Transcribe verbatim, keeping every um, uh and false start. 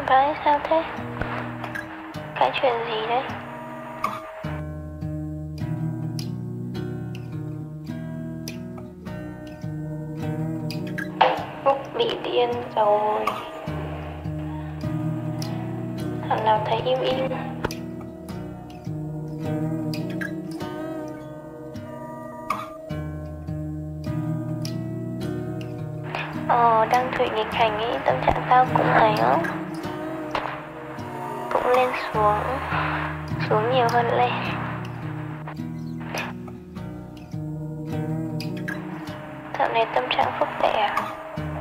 Đấy, sao thế? Cái chuyện gì đấy? Phúc bị điên rồi. Thằng nào thấy im im. Ờ, đang thủy nghịch hành ấy, tâm trạng tao cũng ấy á. Cũng lên xuống, xuống nhiều hơn lên. Dạo này tâm trạng Phúc tệ à?